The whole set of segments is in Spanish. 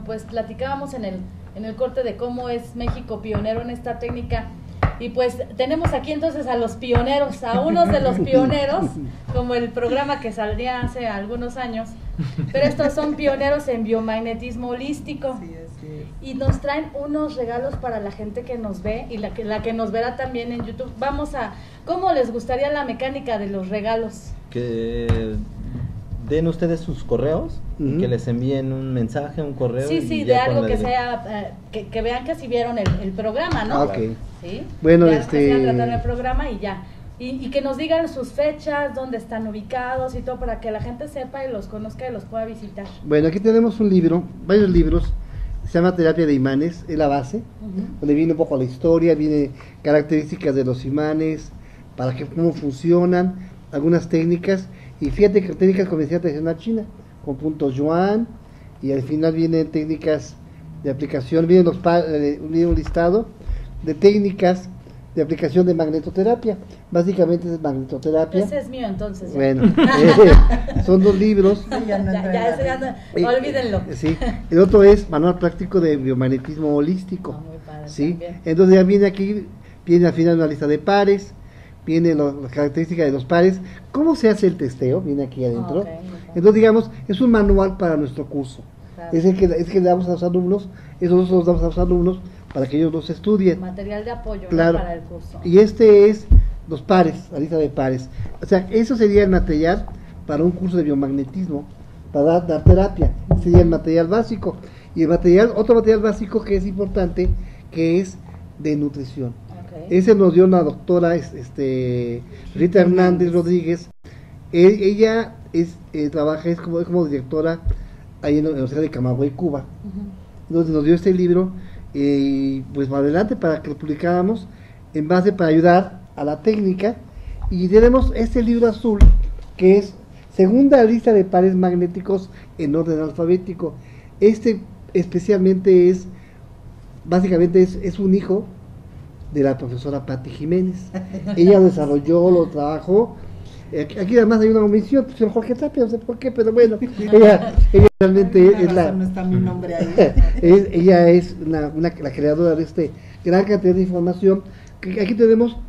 pues platicábamos en el corte de cómo es México pionero en esta técnica. Y pues tenemos aquí entonces a los pioneros, a unos de los pioneros, como el programa que saldría hace algunos años, pero estos son pioneros en biomagnetismo holístico. Sí, así es. Y nos traen unos regalos para la gente que nos ve y la que nos verá también en YouTube. ¿Cómo les gustaría la mecánica de los regalos? Que den ustedes sus correos, y que les envíen un mensaje, un correo. Sí, de algo que sea, que vean que si vieron el programa, ¿no? Ok. ¿Sí? Bueno, que sea tratar el programa y ya. Y que nos digan sus fechas, dónde están ubicados y todo, para que la gente sepa y los conozca y los pueda visitar. Bueno, aquí tenemos un libro, varios libros, se llama Terapia de Imanes, es la base, donde viene un poco la historia, viene características de los imanes, cómo funcionan, algunas técnicas, y fíjate que técnicas con medicina tradicional china, con puntos yuan, y al final vienen técnicas de aplicación, viene un listado de técnicas de aplicación de magnetoterapia. Básicamente es magnetoterapia. Ese es mío entonces. Ya. Bueno, son 2 libros. Olvídenlo. Sí. El otro es Manual Práctico de Biomagnetismo Holístico. Muy padre, ¿sí? también. Entonces ya viene al final una lista de pares, viene las características de los pares, cómo se hace el testeo, viene aquí adentro. Okay. Entonces digamos, es un manual para nuestro curso. Claro. Es que le damos a los alumnos, esos los damos a los alumnos para que ellos los estudien. Material de apoyo, claro, ¿no? Para el curso. Y este es los pares, la lista de pares. O sea, eso sería el material para un curso de biomagnetismo, para dar terapia. Sería el material básico. Y otro material básico que es importante, que es de nutrición. Okay. Ese nos dio una doctora, Rita Hernández Rodríguez. Ella trabaja, es como directora ahí en la Universidad de Camagüey, Cuba. Entonces nos dio este libro, pues para adelante, para que lo publicáramos, en base para ayudar a la técnica. Y tenemos este libro azul, que es segunda lista de pares magnéticos en orden alfabético. Especialmente básicamente es un hijo de la profesora Patti Jiménez. Ella lo desarrolló, lo trabajó. Aquí además hay una omisión, pues el Jorge Tapia, no sé por qué, pero bueno, ella realmente es no está mi nombre ahí. ella es la creadora de gran cantidad de información. Aquí tenemos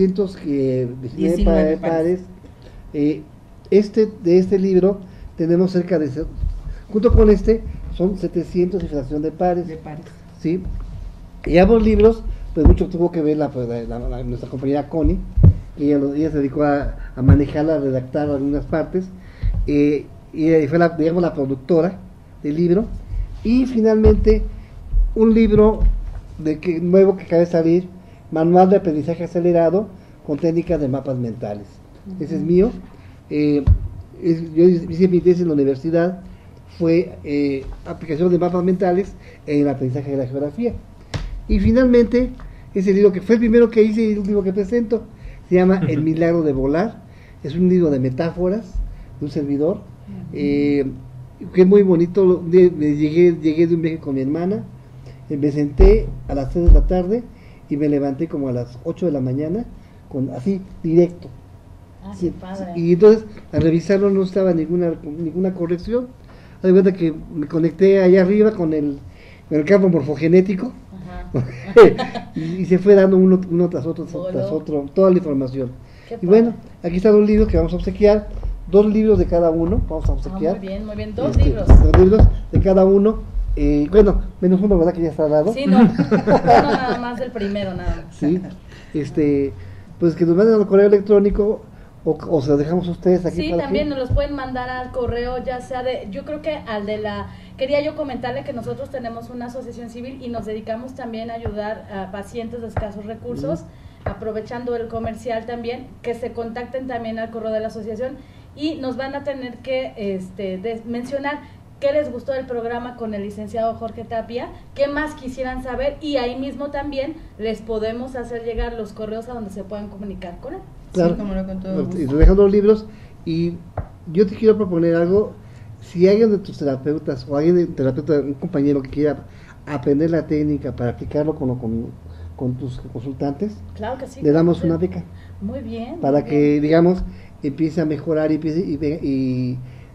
319 pares. De este libro tenemos cerca de, junto con son 700 y fracción de pares. ¿Sí? Y ambos libros, pues mucho tuvo que ver nuestra compañera Connie. Ella se dedicó a manejarla, a redactar algunas partes, y fue la productora del libro. Y finalmente un libro nuevo que acaba de salir, Manual de Aprendizaje Acelerado con técnicas de mapas mentales. Ese es mío. Yo hice mi tesis en la universidad, fue aplicación de mapas mentales en el aprendizaje de la geografía. Y finalmente ese libro, que fue el primero que hice y el último que presento, se llama El Milagro de Volar. Es un libro de metáforas de un servidor, que es muy bonito. Llegué de un viaje con mi hermana, me senté a las 3 de la tarde y me levanté como a las 8 de la mañana, así directo. Sí, padre. Y entonces al revisarlo no estaba ninguna corrección. Haz de cuenta que me conecté allá arriba con el campo morfogenético. y se fue dando uno tras otro, toda la información. Y bueno, aquí están los libros que vamos a obsequiar, 2 libros de cada uno, vamos a obsequiar. Muy bien, 2 libros. 2 libros de cada uno, bueno, menos uno, ¿verdad? Que ya está dado. Sí, no, nada más del primero, nada más. Sí, pues que nos manden al correo electrónico, o se lo dejamos a ustedes aquí. Sí, también nos los pueden mandar al correo, ya sea yo creo que quería yo comentarle que nosotros tenemos una asociación civil y nos dedicamos también a ayudar a pacientes de escasos recursos, aprovechando el comercial también, que se contacten también al correo de la asociación y nos van a tener que mencionar qué les gustó del programa con el licenciado Jorge Tapia, qué más quisieran saber, y ahí mismo también les podemos hacer llegar los correos a donde se puedan comunicar con él. Claro, sí, como no, con todo gusto. Y te dejan los libros. Y yo te quiero proponer algo. Si alguien de tus terapeutas o alguien de terapeuta, un compañero que quiera aprender la técnica para aplicarlo con tus consultantes, claro que sí, le damos una beca. Muy bien. Para que, digamos, empiece a mejorar y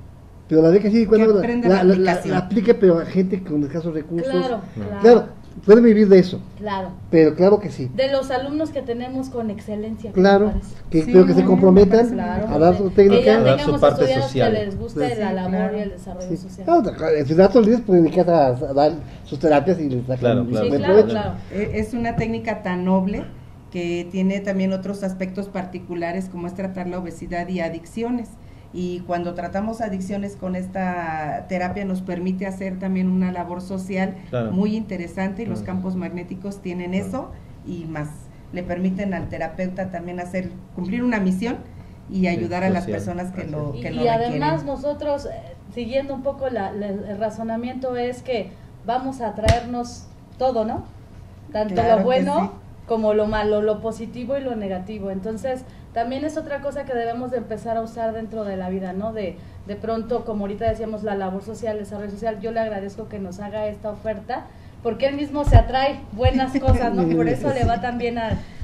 Pero la beca sí, cuando aprenda la aplicación. aplique, pero a gente con escasos recursos. Claro. Pueden vivir de eso. Claro. Pero claro que sí. De los alumnos que tenemos con excelencia. Claro, que pero que se comprometan claro, a dar su que técnica. ya A dar su tengamos parte estudiantes social. que les guste Pues la sí, labor claro. y el desarrollo Sí. social. Claro, en sus datos libres pueden dedicar a dar sus terapias y les sacan Claro, un claro. Sí, buen claro, provecho. claro. Es una técnica tan noble que tiene también otros aspectos particulares como es tratar la obesidad y adicciones. Y cuando tratamos adicciones con esta terapia nos permite hacer también una labor social Claro. muy interesante y los campos magnéticos tienen eso y más. Le permiten al terapeuta también cumplir una misión y ayudar a las social. personas que lo Y requieren. además nosotros, siguiendo un poco el razonamiento, es que vamos a traernos todo, ¿no? Tanto Claro lo que bueno sí. como lo malo, lo positivo y lo negativo. Entonces, también es otra cosa que debemos de empezar a usar dentro de la vida, ¿no? De pronto, como ahorita decíamos, la labor social, el desarrollo social, yo le agradezco que nos haga esta oferta, porque él mismo se atrae buenas cosas, ¿no? Por eso le va también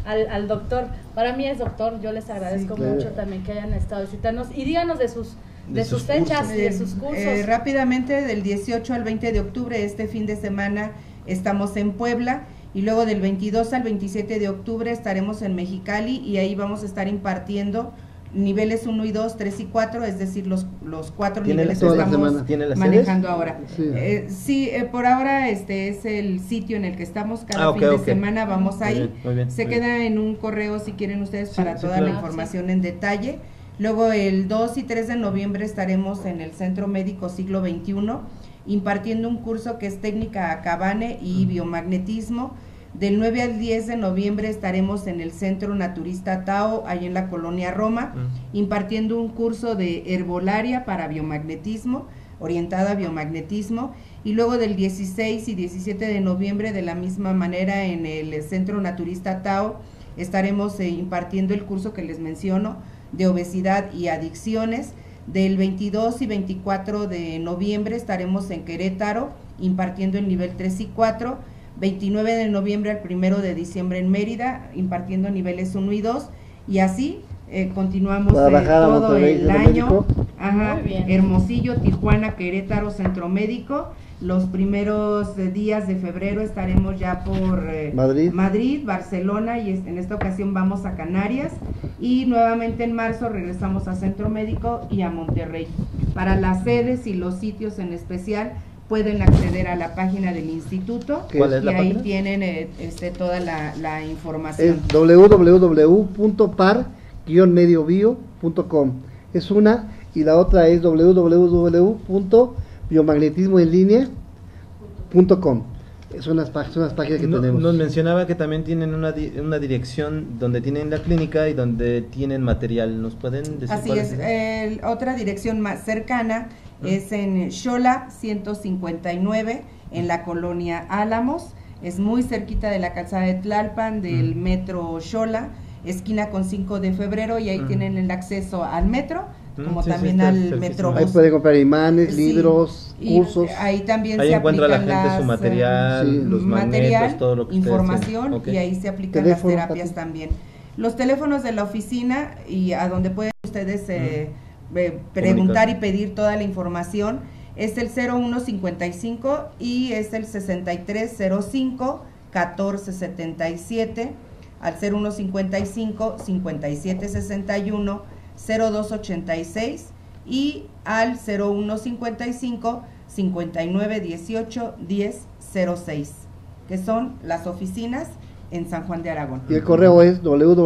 al doctor. Para mí es doctor, yo les agradezco Sí, claro. mucho también que hayan estado visitarnos. Y díganos de sus sus fechas cursos. y de sus cursos. Rápidamente, del 18 al 20 de octubre, este fin de semana, estamos en Puebla. Y luego del 22 al 27 de octubre estaremos en Mexicali y ahí vamos a estar impartiendo niveles 1 y 2, 3 y 4, es decir, los 4 ¿Tiene niveles que toda la estamos semana? ¿Tiene las manejando sedes? ahora. Sí. Sí, por ahora este es el sitio en el que estamos cada Ok, fin de ok. semana, vamos Muy ahí. bien, muy bien, Se muy queda en un correo si quieren ustedes para sí, toda claro. la información en detalle. Luego el 2 y 3 de noviembre estaremos en el Centro Médico Siglo XXI impartiendo un curso que es técnica Akabane y biomagnetismo. Del 9 al 10 de noviembre estaremos en el Centro Naturista Tao, ahí en la Colonia Roma, impartiendo un curso de herbolaria para biomagnetismo, orientada a biomagnetismo. Y luego del 16 y 17 de noviembre, de la misma manera, en el Centro Naturista Tao, estaremos impartiendo el curso que les menciono, de obesidad y adicciones. Del 22 y 24 de noviembre estaremos en Querétaro, impartiendo el nivel 3 y 4. 29 de noviembre al 1 de diciembre en Mérida, impartiendo niveles 1 y 2, y así continuamos Guadalajara, todo Monterrey, el Centro año. Médico. Ajá, Muy bien. Hermosillo, Tijuana, Querétaro, Centro Médico. Los primeros días de febrero estaremos ya por Madrid. Barcelona, y en esta ocasión vamos a Canarias, y nuevamente en marzo regresamos a Centro Médico y a Monterrey. Para las sedes y los sitios en especial pueden acceder a la página del instituto. ¿Cuál es la y ahí página? tienen toda la información. Es www.par-mediobio.com. Es una, y la otra es www.biomagnetismoenlinea.com. Son las páginas que tenemos. Nos mencionaba que también tienen una dirección donde tienen la clínica y donde tienen material. ¿Nos pueden decir Así cuál es, otra dirección más cercana es en Xola 159, en la colonia Álamos. Es muy cerquita de la calzada de Tlalpan, del metro Xola, esquina con 5 de febrero, y ahí tienen el acceso al metro, como sí, también está al cerquísima. metrobús. Ahí puede comprar imanes, Sí, libros, y cursos. ahí también Ahí se encuentra la aplican gente su las, material, sí, los material, magnetos, todo lo que ustedes información, tienen. Ok. y ahí se aplican Teléfono, las terapias Pati. también. Los teléfonos de la oficina y a donde pueden ustedes preguntar y pedir toda la información es el 0155 y es el 6305 1477, al 0155 5761 0286 y al 0155 5918 1006, que son las oficinas en San Juan de Aragón. Y el correo es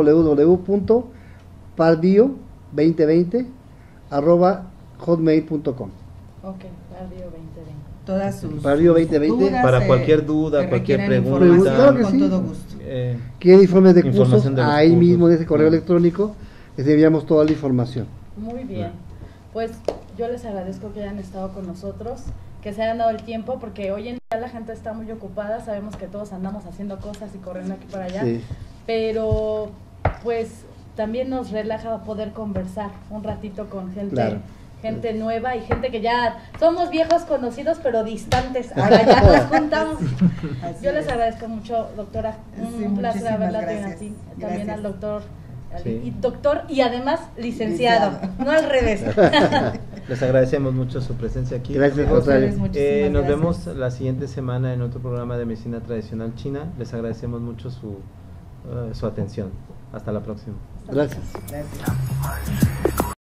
www.parbio2020@hotmail.com. Ok, Radio 2020. Todas sus Parbio 2020. dudas, Para cualquier duda, que cualquier requieran pregunta. información, Claro que con sí. todo gusto. ¿Quieren informes de cursos? Información de los Ahí cursos. mismo en ese correo Sí. electrónico les enviamos toda la información. Muy bien, pues yo les agradezco que hayan estado con nosotros, que se hayan dado el tiempo, porque hoy en día la gente está muy ocupada, sabemos que todos andamos haciendo cosas y corriendo aquí para allá, Sí. pero pues también nos relaja poder conversar un ratito con gente, Claro. gente nueva y gente que ya somos viejos conocidos pero distantes, ahora ya nos juntamos. Así Yo les es. agradezco mucho, doctora, Sí, un placer muchísimas haberla tenido gracias. aquí, también Gracias. al doctor. Sí. Y doctor y además licenciado, Licenciado. no al revés. Les agradecemos mucho su presencia aquí. Gracias, A ustedes, Rosario. muchísimas Nos gracias. vemos la siguiente semana en otro programa de medicina tradicional china. Les agradecemos mucho su atención. Hasta la próxima. Gracias. Gracias.